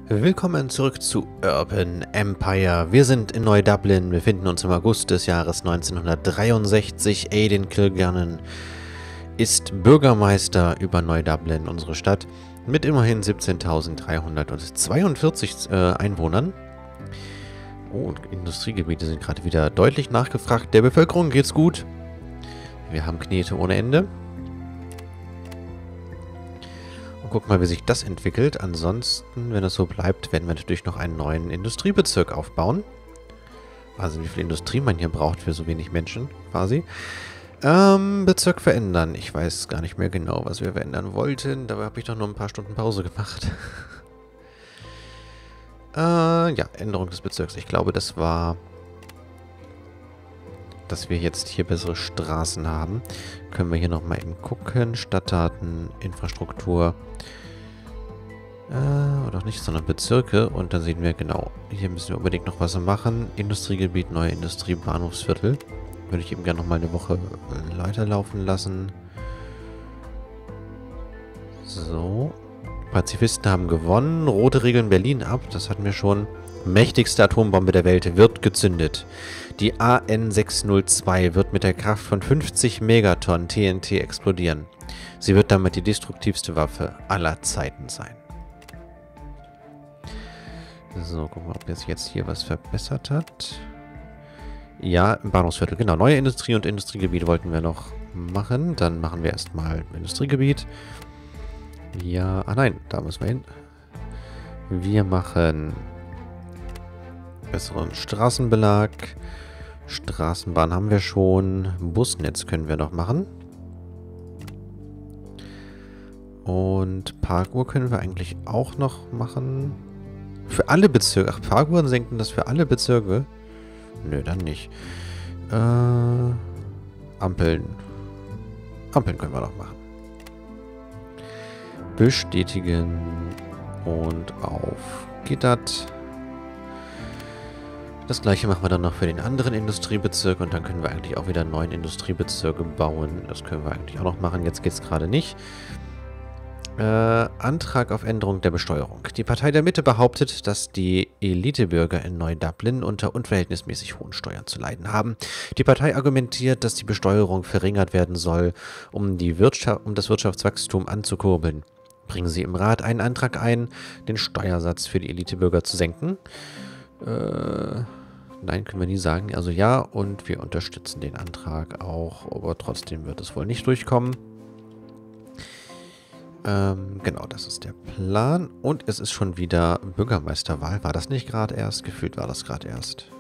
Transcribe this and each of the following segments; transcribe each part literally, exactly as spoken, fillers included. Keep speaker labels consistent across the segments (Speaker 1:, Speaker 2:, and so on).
Speaker 1: Willkommen zurück zu Urban Empire. Wir sind in Neu-Dublin, befinden uns im August des Jahres neunzehnhundertdreiundsechzig. Aidan Kilgannon ist Bürgermeister über Neu-Dublin, unsere Stadt, mit immerhin siebzehntausenddreihundertzweiundvierzig äh, Einwohnern. Oh, und Industriegebiete sind gerade wieder deutlich nachgefragt. Der Bevölkerung geht's gut. Wir haben Knete ohne Ende. Guck mal, wie sich das entwickelt. Ansonsten, wenn es so bleibt, werden wir natürlich noch einen neuen Industriebezirk aufbauen. Also wie viel Industrie man hier braucht für so wenig Menschen, quasi. Ähm, Bezirk verändern. Ich weiß gar nicht mehr genau, was wir verändern wollten. Dabei habe ich doch nur ein paar Stunden Pause gemacht. äh, ja, Änderung des Bezirks. Ich glaube, das war, dass wir jetzt hier bessere Straßen haben. Können wir hier nochmal eben gucken. Stadtdaten, Infrastruktur. Äh, oder auch nicht, sondern Bezirke. Und dann sehen wir genau, hier müssen wir unbedingt noch was machen. Industriegebiet, neue Industriebahnhofsviertel. Würde ich eben gerne nochmal eine Woche weiterlaufen lassen. So. Pazifisten haben gewonnen. Rote regeln Berlin ab. Das hatten wir schon. Mächtigste Atombombe der Welt wird gezündet. Die A N sechshundertzwei wird mit der Kraft von fünfzig Megatonnen T N T explodieren. Sie wird damit die destruktivste Waffe aller Zeiten sein. So, gucken wir, ob jetzt, jetzt hier was verbessert hat. Ja, im Bahnhofsviertel, genau. Neue Industrie und Industriegebiet wollten wir noch machen. Dann machen wir erstmal Industriegebiet. Ja, ah nein, da müssen wir hin. Wir machen besseren Straßenbelag. Straßenbahn haben wir schon. Busnetz können wir noch machen. Und Parkuhr können wir eigentlich auch noch machen. Für alle Bezirke. Ach, Parkuhren senken das für alle Bezirke? Nö, dann nicht. Äh, Ampeln. Ampeln können wir noch machen. Bestätigen. Und auf geht das. Das gleiche machen wir dann noch für den anderen Industriebezirk und dann können wir eigentlich auch wieder neun Industriebezirke bauen. Das können wir eigentlich auch noch machen. Jetzt geht es gerade nicht. Äh, Antrag auf Änderung der Besteuerung. Die Partei der Mitte behauptet, dass die Elitebürger in Neu-Dublin unter unverhältnismäßig hohen Steuern zu leiden haben. Die Partei argumentiert, dass die Besteuerung verringert werden soll, um, die Wirtschaft, um das Wirtschaftswachstum anzukurbeln. Bringen Sie im Rat einen Antrag ein, den Steuersatz für die Elitebürger zu senken? Äh... Nein, können wir nie sagen. Also ja, und wir unterstützen den Antrag auch, aber trotzdem wird es wohl nicht durchkommen. Ähm, genau, das ist der Plan. Und es ist schon wieder Bürgermeisterwahl. War das nicht gerade erst? Gefühlt war das gerade erst.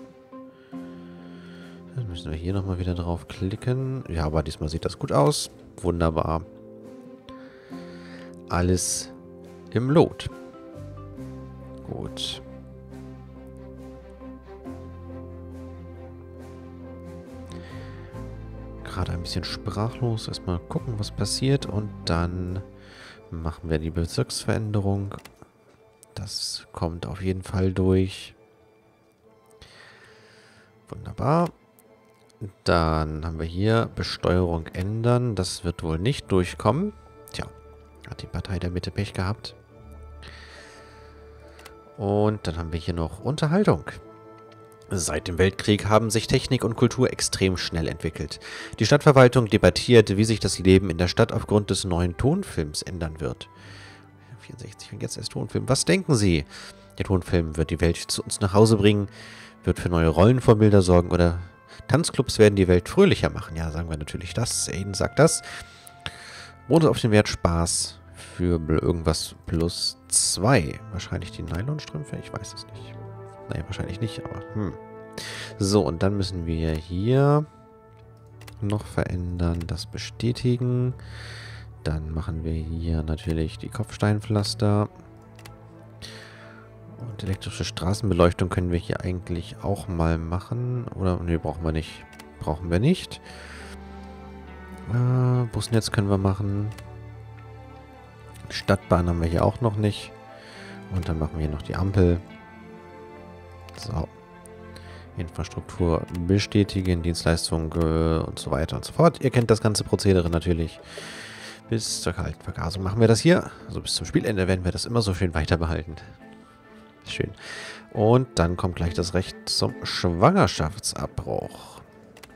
Speaker 1: Dann müssen wir hier nochmal wieder drauf klicken. Ja, aber diesmal sieht das gut aus. Wunderbar. Alles im Lot. Gut. Gerade ein bisschen sprachlos. Erstmal gucken, was passiert. Und dann machen wir die Bezirksveränderung. Das kommt auf jeden Fall durch. Wunderbar. Dann haben wir hier Besteuerung ändern. Das wird wohl nicht durchkommen. Tja, hat die Partei der Mitte Pech gehabt. Und dann haben wir hier noch Unterhaltung. Seit dem Weltkrieg haben sich Technik und Kultur extrem schnell entwickelt. Die Stadtverwaltung debattiert, wie sich das Leben in der Stadt aufgrund des neuen Tonfilms ändern wird. vierundsechzig, und jetzt erst Tonfilm. Was denken Sie? Der Tonfilm wird die Welt zu uns nach Hause bringen, wird für neue Rollenvorbilder sorgen oder Tanzclubs werden die Welt fröhlicher machen. Ja, sagen wir natürlich das. Aidan sagt das. Bonus auf den Wert Spaß für irgendwas plus zwei. Wahrscheinlich die Nylonstrümpfe? Ich weiß es nicht. Nein, wahrscheinlich nicht, aber hm. So, und dann müssen wir hier noch verändern, das bestätigen. Dann machen wir hier natürlich die Kopfsteinpflaster. Und elektrische Straßenbeleuchtung können wir hier eigentlich auch mal machen. Oder, nee, brauchen wir nicht. Brauchen wir nicht. Äh, Busnetz können wir machen. Stadtbahn haben wir hier auch noch nicht. Und dann machen wir hier noch die Ampel. So. Infrastruktur bestätigen, Dienstleistung äh, und so weiter und so fort. Ihr kennt das ganze Prozedere natürlich. Bis zur kalten Vergasung machen wir das hier. Also bis zum Spielende werden wir das immer so schön weiter behalten. Schön. Und dann kommt gleich das Recht zum Schwangerschaftsabbruch.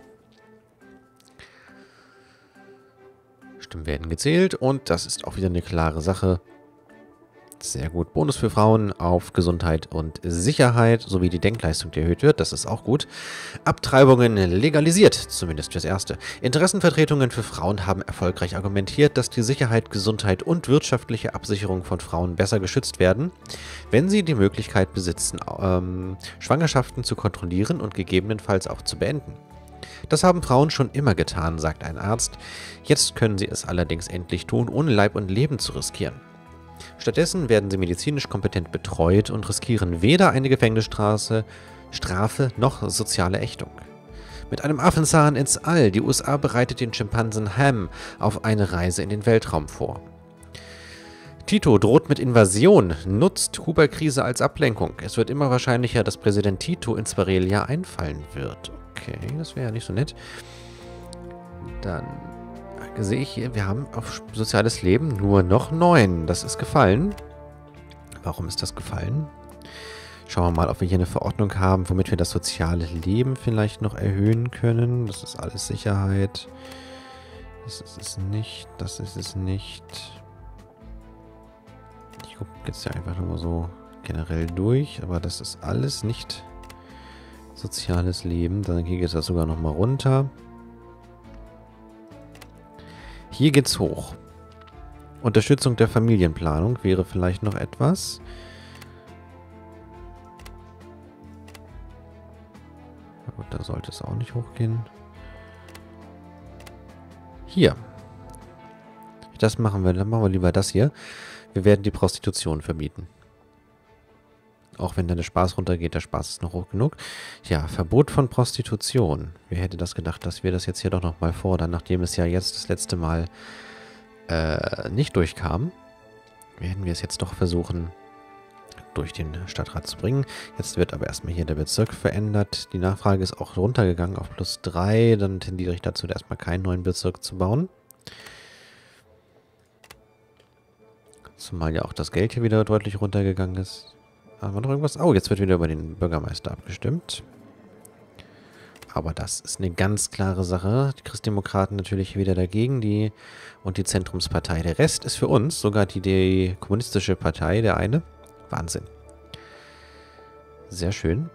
Speaker 1: Stimmen werden gezählt und das ist auch wieder eine klare Sache. Sehr gut. Bonus für Frauen auf Gesundheit und Sicherheit, sowie die Denkleistung, die erhöht wird. Das ist auch gut. Abtreibungen legalisiert, zumindest fürs Erste. Interessenvertretungen für Frauen haben erfolgreich argumentiert, dass die Sicherheit, Gesundheit und wirtschaftliche Absicherung von Frauen besser geschützt werden, wenn sie die Möglichkeit besitzen, ähm, Schwangerschaften zu kontrollieren und gegebenenfalls auch zu beenden. Das haben Frauen schon immer getan, sagt ein Arzt. Jetzt können sie es allerdings endlich tun, ohne Leib und Leben zu riskieren. Stattdessen werden sie medizinisch kompetent betreut und riskieren weder eine Gefängnisstrafe Strafe noch soziale Ächtung. Mit einem Affenzahn ins All. Die U S A bereitet den Schimpansen Ham auf eine Reise in den Weltraum vor. Tito droht mit Invasion, nutzt Kuba-Krise als Ablenkung. Es wird immer wahrscheinlicher, dass Präsident Tito ins Varelia einfallen wird. Okay, das wäre ja nicht so nett. Dann sehe ich hier, wir haben auf soziales Leben nur noch neun. Das ist gefallen. Warum ist das gefallen? Schauen wir mal, ob wir hier eine Verordnung haben, womit wir das soziale Leben vielleicht noch erhöhen können. Das ist alles Sicherheit. Das ist es nicht. Das ist es nicht. Ich gucke jetzt ja einfach nur so generell durch, aber das ist alles nicht soziales Leben. Dann geht das sogar noch mal runter. Hier geht's hoch. Unterstützung der Familienplanung wäre vielleicht noch etwas. Gut, da sollte es auch nicht hochgehen. Hier. Das machen wir, dann machen wir lieber das hier. Wir werden die Prostitution verbieten. Auch wenn dann der Spaß runtergeht, der Spaß ist noch hoch genug. Ja, Verbot von Prostitution. Wer hätte das gedacht, dass wir das jetzt hier doch nochmal fordern, nachdem es ja jetzt das letzte Mal äh, nicht durchkam. Werden wir es jetzt doch versuchen, durch den Stadtrat zu bringen. Jetzt wird aber erstmal hier der Bezirk verändert. Die Nachfrage ist auch runtergegangen auf plus drei. Dann tendiere ich dazu, erstmal keinen neuen Bezirk zu bauen. Zumal ja auch das Geld hier wieder deutlich runtergegangen ist. Haben wir noch irgendwas? Oh, jetzt wird wieder über den Bürgermeister abgestimmt. Aber das ist eine ganz klare Sache. Die Christdemokraten natürlich wieder dagegen, die und die Zentrumspartei. Der Rest ist für uns, sogar die, die kommunistische Partei, der eine. Wahnsinn. Sehr schön.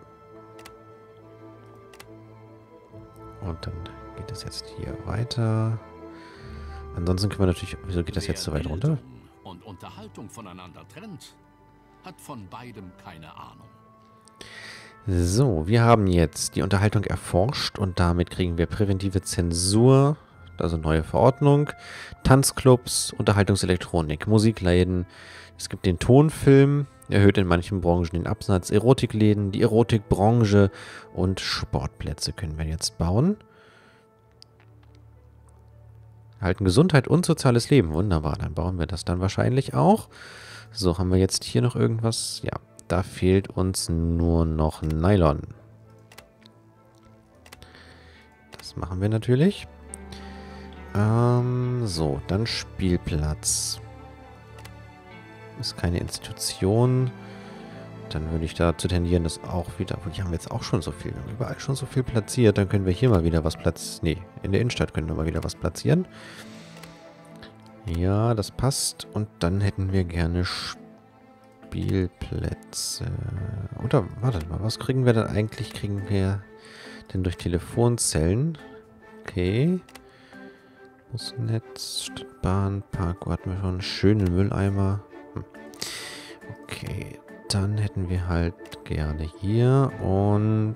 Speaker 1: Und dann geht es jetzt hier weiter. Ansonsten können wir natürlich... Wieso geht das jetzt so weit runter?
Speaker 2: Und Unterhaltung voneinander trennt, hat von beidem keine Ahnung.
Speaker 1: So, wir haben jetzt die Unterhaltung erforscht und damit kriegen wir präventive Zensur, also neue Verordnung, Tanzclubs, Unterhaltungselektronik, Musikläden. Es gibt den Tonfilm, erhöht in manchen Branchen den Absatz, Erotikläden, die Erotikbranche und Sportplätze können wir jetzt bauen. Halten Gesundheit und soziales Leben. Wunderbar, dann bauen wir das dann wahrscheinlich auch. So, haben wir jetzt hier noch irgendwas? Ja, da fehlt uns nur noch Nylon. Das machen wir natürlich. Ähm, so, dann Spielplatz. Ist keine Institution. Dann würde ich dazu tendieren, das auch wieder... Hier haben wir jetzt auch schon so viel. Wir haben überall schon so viel platziert. Dann können wir hier mal wieder was platzieren. Nee, in der Innenstadt können wir mal wieder was platzieren. Ja, das passt. Und dann hätten wir gerne Spielplätze. Oder, wartet mal, was kriegen wir denn eigentlich? Kriegen wir denn durch Telefonzellen? Okay. Busnetz, Stadtbahn, Park, hatten wir schon. Schöne Mülleimer. Hm. Okay, dann hätten wir halt gerne hier und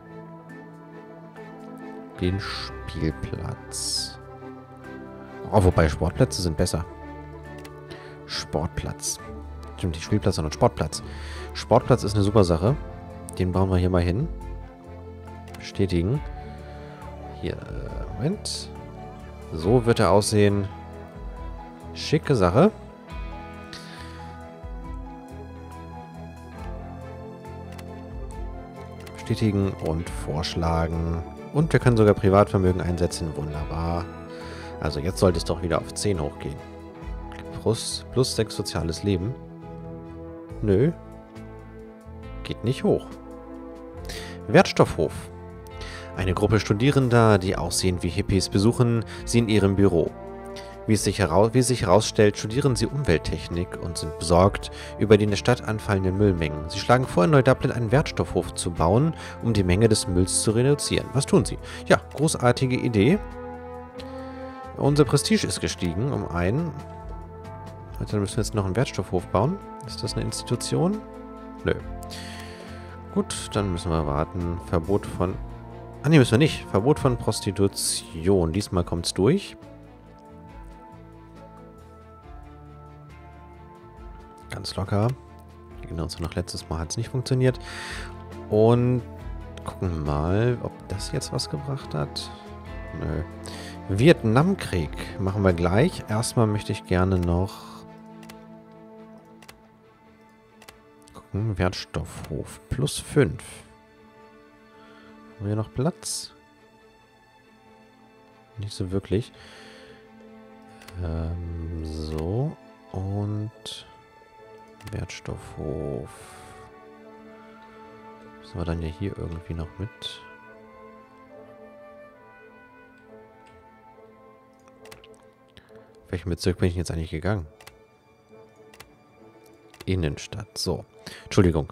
Speaker 1: den Spielplatz. Oh, wobei Sportplätze sind besser. Sportplatz. Stimmt, nicht Spielplatz, sondern Sportplatz. Sportplatz ist eine super Sache. Den bauen wir hier mal hin. Bestätigen. Hier, äh, Moment. So wird er aussehen. Schicke Sache. Bestätigen und vorschlagen. Und wir können sogar Privatvermögen einsetzen. Wunderbar. Also jetzt sollte es doch wieder auf zehn hochgehen. Plus, plus sechs soziales Leben. Nö. geht nicht hoch. Wertstoffhof. Eine Gruppe Studierender, die aussehen wie Hippies, besuchen sie in ihrem Büro. Wie es sich, heraus, wie es sich herausstellt, studieren sie Umwelttechnik und sind besorgt über die in der Stadt anfallenden Müllmengen. Sie schlagen vor, in Neu-Dublin einen Wertstoffhof zu bauen, um die Menge des Mülls zu reduzieren. Was tun sie? Ja, großartige Idee. Unser Prestige ist gestiegen um einen. Also dann müssen wir jetzt noch einen Wertstoffhof bauen. Ist das eine Institution? Nö. Gut, dann müssen wir warten. Verbot von... Ah, ne, müssen wir nicht. Verbot von Prostitution. Diesmal kommt es durch. Ganz locker. Genauso noch letztes Mal hat es nicht funktioniert. Und gucken mal, ob das jetzt was gebracht hat. Nö. Vietnamkrieg machen wir gleich. Erstmal möchte ich gerne noch gucken. Wertstoffhof plus fünf. Haben wir noch Platz? Nicht so wirklich. Ähm, so. Und Wertstoffhof. Müssen wir dann ja hier irgendwie noch mit. Welchen Bezirk bin ich jetzt eigentlich gegangen? Innenstadt. So. Entschuldigung.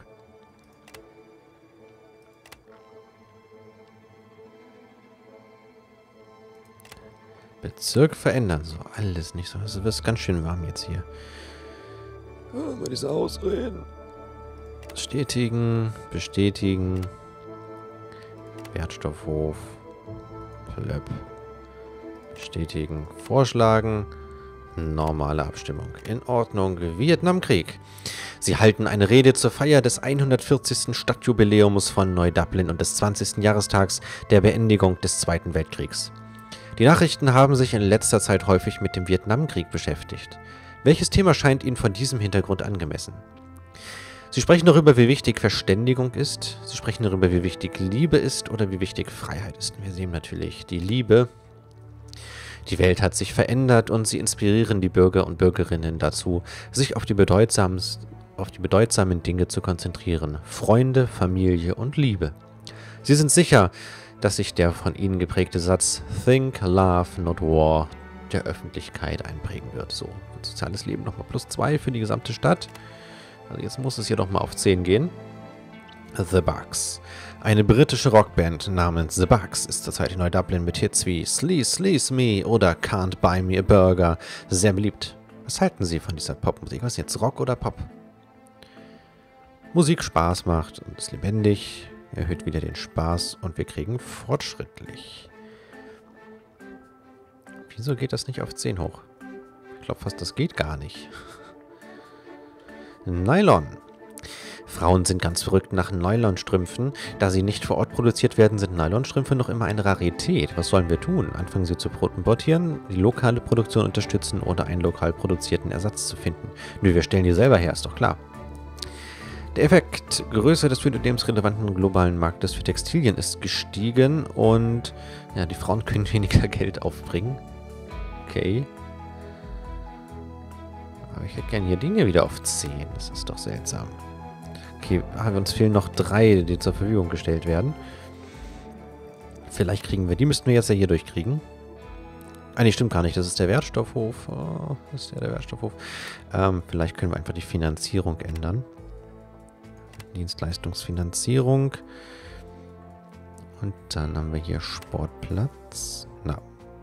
Speaker 1: Bezirk verändern. So, alles nicht so. Es wird ganz schön warm jetzt hier. Oh, mal diese Ausreden. Bestätigen. Bestätigen. Wertstoffhof. Plöpp. Bestätigen. Vorschlagen. Normale Abstimmung. In Ordnung. Vietnamkrieg. Sie halten eine Rede zur Feier des hundertvierzigsten Stadtjubiläums von Neu-Dublin und des zwanzigsten Jahrestags der Beendigung des Zweiten Weltkriegs. Die Nachrichten haben sich in letzter Zeit häufig mit dem Vietnamkrieg beschäftigt. Welches Thema scheint Ihnen von diesem Hintergrund angemessen? Sie sprechen darüber, wie wichtig Verständigung ist. Sie sprechen darüber, wie wichtig Liebe ist oder wie wichtig Freiheit ist. Wir sehen natürlich die Liebe. Die Welt hat sich verändert und sie inspirieren die Bürger und Bürgerinnen dazu, sich auf die bedeutsamen, auf die bedeutsamen Dinge zu konzentrieren. Freunde, Familie und Liebe. Sie sind sicher, dass sich der von ihnen geprägte Satz Think, Love, Not War der Öffentlichkeit einprägen wird. So, soziales Leben nochmal plus zwei für die gesamte Stadt. Also jetzt muss es hier doch mal auf zehn gehen. The Bugs. Eine britische Rockband namens The Bugs ist zurzeit in Neu-Dublin mit Hits wie Sleaze, Sleaze Me oder Can't Buy Me a Burger sehr beliebt. Was halten Sie von dieser Popmusik? Was ist jetzt, Rock oder Pop? Musik Spaß macht und ist lebendig, erhöht wieder den Spaß und wir kriegen fortschrittlich. Wieso geht das nicht auf zehn hoch? Ich glaube fast, das geht gar nicht. Nylon. Frauen sind ganz verrückt nach Nylonstrümpfen. Da sie nicht vor Ort produziert werden, sind Nylonstrümpfe noch immer eine Rarität. Was sollen wir tun? Anfangen sie zu importieren, die lokale Produktion unterstützen oder einen lokal produzierten Ersatz zu finden? Nö, wir stellen die selber her, ist doch klar. Der Effekt Größe des für lebensrelevanten globalen Marktes für Textilien ist gestiegen und ja, die Frauen können weniger Geld aufbringen. Okay. Aber ich hätte gerne hier Dinge wieder auf zehn. Das ist doch seltsam. Okay, uns fehlen noch drei, die zur Verfügung gestellt werden. Vielleicht kriegen wir, die müssten wir jetzt ja hier durchkriegen. Ah, nee, stimmt gar nicht. Das ist der Wertstoffhof. Oh, das ist ja der Wertstoffhof. Ähm, vielleicht können wir einfach die Finanzierung ändern. Dienstleistungsfinanzierung. Und dann haben wir hier Sportplatz. Na.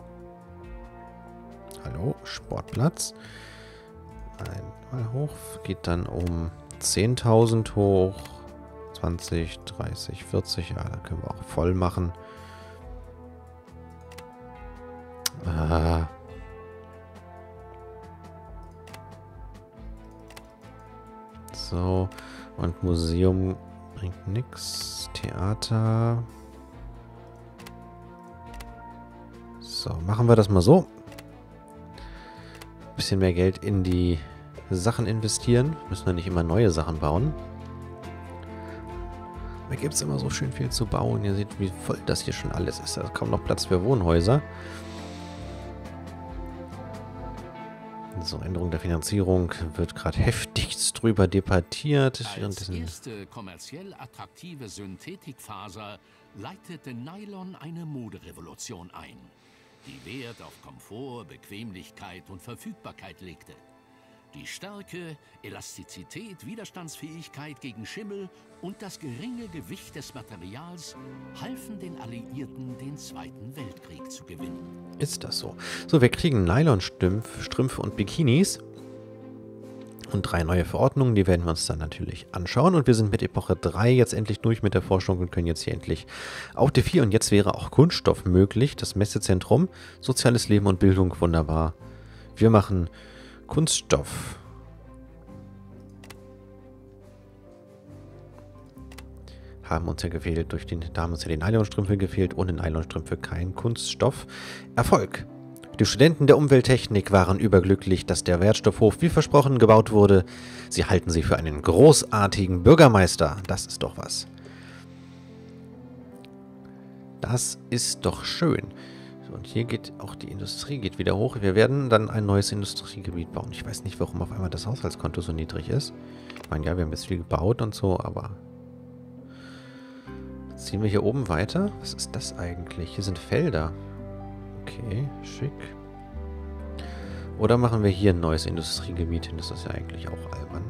Speaker 1: Hallo, Sportplatz. Einmal hoch. Geht dann um zehntausend hoch. zwanzig, dreißig, vierzig. Ja, da können wir auch voll machen. Ah. So. Und Museum bringt nichts. Theater. So, machen wir das mal so. Ein bisschen mehr Geld in die Sachen investieren. Müssen wir nicht immer neue Sachen bauen. Da gibt es immer so schön viel zu bauen. Ihr seht, wie voll das hier schon alles ist. Da ist kaum noch Platz für Wohnhäuser. So, Änderung der Finanzierung wird gerade heftig nichts drüber debattiert.
Speaker 2: Als erste kommerziell attraktive Synthetikfaser leitete Nylon eine Moderevolution ein, die Wert auf Komfort, Bequemlichkeit und Verfügbarkeit legte. Die Stärke, Elastizität, Widerstandsfähigkeit gegen Schimmel und das geringe Gewicht des Materials halfen den Alliierten, den Zweiten Weltkrieg zu gewinnen.
Speaker 1: Ist das so? So, wir kriegen Nylonstrümpfe und Bikinis und drei neue Verordnungen, die werden wir uns dann natürlich anschauen. Und wir sind mit Epoche drei jetzt endlich durch mit der Forschung und können jetzt hier endlich auf D vier. Und jetzt wäre auch Kunststoff möglich, das Messezentrum, soziales Leben und Bildung, wunderbar. Wir machen Kunststoff. Haben uns ja gefehlt durch den, da haben uns ja die Nylonstrümpfe gefehlt, ohne Nylonstrümpfe kein Kunststoff. Erfolg! Die Studenten der Umwelttechnik waren überglücklich, dass der Wertstoffhof wie versprochen gebaut wurde. Sie halten sie für einen großartigen Bürgermeister. Das ist doch was. Das ist doch schön. Und hier geht auch die Industrie geht wieder hoch. Wir werden dann ein neues Industriegebiet bauen. Ich weiß nicht, warum auf einmal das Haushaltskonto so niedrig ist. Ich meine, ja, wir haben jetzt viel gebaut und so, aber... Ziehen wir hier oben weiter? Was ist das eigentlich? Hier sind Felder. Okay, schick. Oder machen wir hier ein neues Industriegebiet hin? Das ist ja eigentlich auch albern.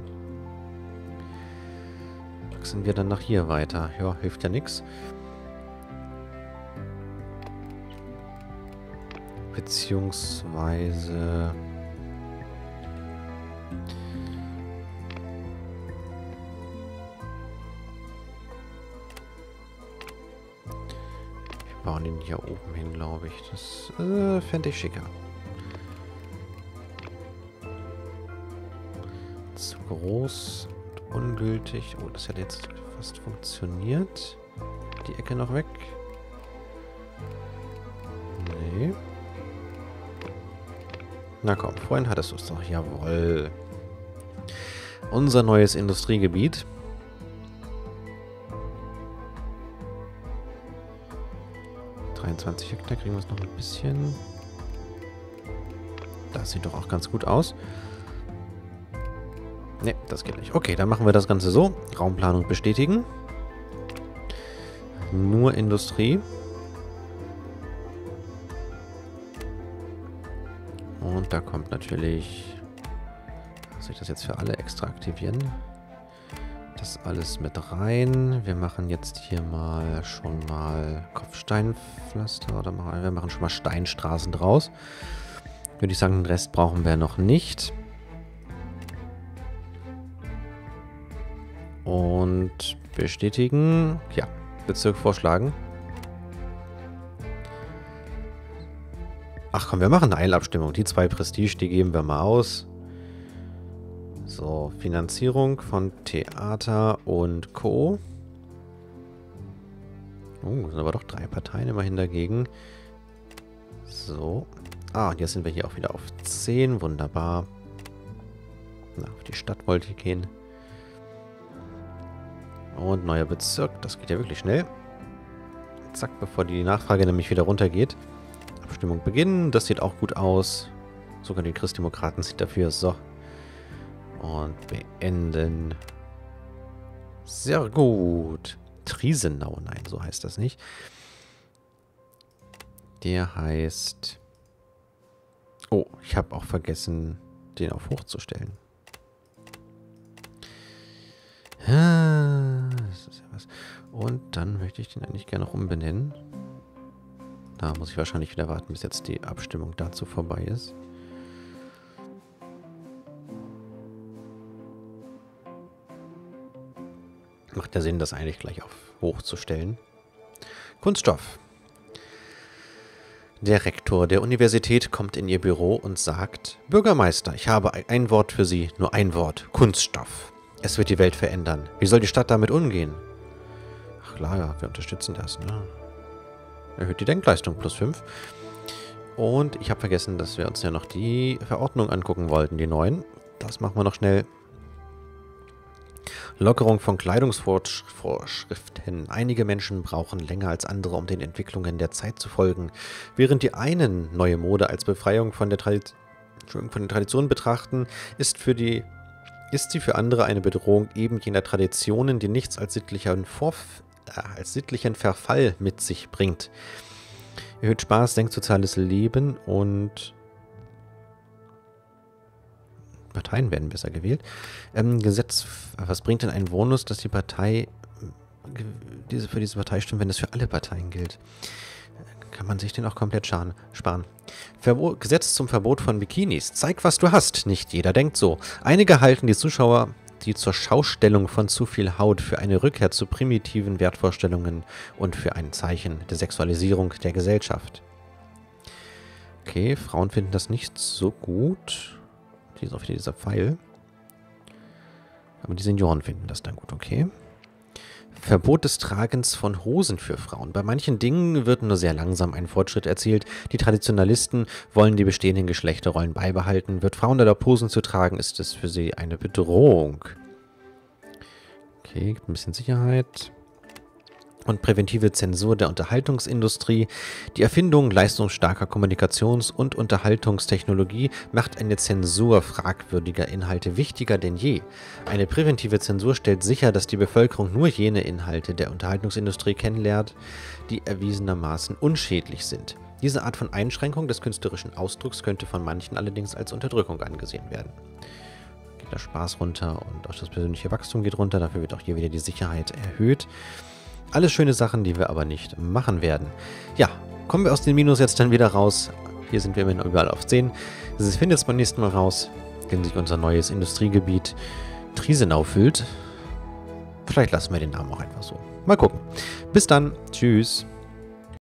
Speaker 1: Wachsen wir dann nach hier weiter? Ja, hilft ja nichts. Beziehungsweise... Wir bauen ihn hier oben hin, glaube ich. Das äh, fände ich schicker. Zu groß und ungültig. Oh, das hat jetzt fast funktioniert. Die Ecke noch weg. Nee. Na komm, vorhin hattest du es doch. Jawohl. Unser neues Industriegebiet. dreiundzwanzig Hektar, kriegen wir es noch ein bisschen. Das sieht doch auch ganz gut aus. Ne, das geht nicht. Okay, dann machen wir das Ganze so. Raumplanung bestätigen. Nur Industrie. Und da kommt natürlich... Muss ich das jetzt für alle extra aktivieren? Das alles mit rein. Wir machen jetzt hier mal schon mal Kopfsteinpflaster. Oder machen, wir machen schon mal Steinstraßen draus. Würde ich sagen, den Rest brauchen wir noch nicht. Und bestätigen. Ja, Bezirk vorschlagen. Ach komm, wir machen eine Eilabstimmung. Die zwei Prestige, die geben wir mal aus. So, Finanzierung von Theater und Co. Oh, sind aber doch drei Parteien immerhin dagegen. So. Ah, und jetzt sind wir hier auch wieder auf zehn. Wunderbar. Na, auf die Stadt wollte ich gehen. Und neuer Bezirk. Das geht ja wirklich schnell. Zack, bevor die Nachfrage nämlich wieder runtergeht. Abstimmung beginnen. Das sieht auch gut aus. Sogar die Christdemokraten sind dafür. So. Und beenden. Sehr gut. Triesenau, nein, so heißt das nicht. Der heißt... Oh, ich habe auch vergessen, den auf hoch zu stellen. Das ist ja was. Und dann möchte ich den eigentlich gerne noch umbenennen. Da muss ich wahrscheinlich wieder warten, bis jetzt die Abstimmung dazu vorbei ist. Macht ja Sinn, das eigentlich gleich auf hoch zu stellen. Kunststoff. Der Rektor der Universität kommt in ihr Büro und sagt: Bürgermeister, ich habe ein Wort für Sie, nur ein Wort. Kunststoff. Es wird die Welt verändern. Wie soll die Stadt damit umgehen? Ach klar, ja, wir unterstützen das, ne? Erhöht die Denkleistung plus fünf. Und ich habe vergessen, dass wir uns ja noch die Verordnung angucken wollten, die neuen. Das machen wir noch schnell. Lockerung von Kleidungsvorschriften. Einige Menschen brauchen länger als andere, um den Entwicklungen der Zeit zu folgen. Während die einen neue Mode als Befreiung von der, Tradi von der Tradition betrachten, ist für die ist sie für andere eine Bedrohung eben jener Traditionen, die nichts als sittlichen, Vorf äh, als sittlichen Verfall mit sich bringt. Erhöht Spaß, senkt soziales Leben und Parteien werden besser gewählt. Ähm, Gesetz, was bringt denn ein Bonus, dass die Partei diese, für diese Partei stimmt, wenn das für alle Parteien gilt? Kann man sich den auch komplett sparen. Verbot, Gesetz zum Verbot von Bikinis. Zeig, was du hast. Nicht jeder denkt so. Einige halten die Zuschauer, die zur Schaustellung von zu viel Haut, für eine Rückkehr zu primitiven Wertvorstellungen und für ein Zeichen der Sexualisierung der Gesellschaft. Okay, Frauen finden das nicht so gut. Hier ist auch wieder dieser Pfeil. Aber die Senioren finden das dann gut, okay. Verbot des Tragens von Hosen für Frauen. Bei manchen Dingen wird nur sehr langsam ein Fortschritt erzielt. Die Traditionalisten wollen die bestehenden Geschlechterrollen beibehalten. Wird Frauen erlaubt, Hosen zu tragen, ist es für sie eine Bedrohung. Okay, gibt ein bisschen Sicherheit. Und präventive Zensur der Unterhaltungsindustrie. Die Erfindung leistungsstarker Kommunikations- und Unterhaltungstechnologie macht eine Zensur fragwürdiger Inhalte wichtiger denn je. Eine präventive Zensur stellt sicher, dass die Bevölkerung nur jene Inhalte der Unterhaltungsindustrie kennenlernt, die erwiesenermaßen unschädlich sind. Diese Art von Einschränkung des künstlerischen Ausdrucks könnte von manchen allerdings als Unterdrückung angesehen werden. Geht der Spaß runter und auch das persönliche Wachstum geht runter. Dafür wird auch hier wieder die Sicherheit erhöht. Alles schöne Sachen, die wir aber nicht machen werden. Ja, kommen wir aus den Minus jetzt dann wieder raus. Hier sind wir immerhin überall auf zehn. Das findet jetzt beim nächsten Mal raus, wenn sich unser neues Industriegebiet Triesenau füllt. Vielleicht lassen wir den Namen auch einfach so. Mal gucken. Bis dann. Tschüss.